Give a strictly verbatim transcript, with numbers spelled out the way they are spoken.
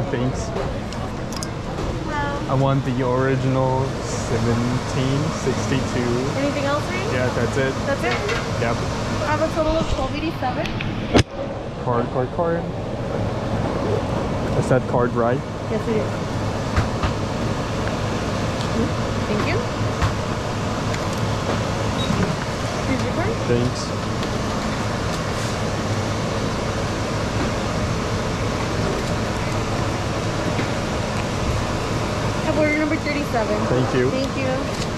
Thanks. Hello. I want the original seventeen sixty-two. Anything else, Ray? Yeah, that's it. That's it? Yep. I have a total of twelve eighty-seven. Card, card, card. Is that card right? Yes, it is. Thank you. Here's your card. Thanks. Order number thirty-seven. Thank you. Thank you.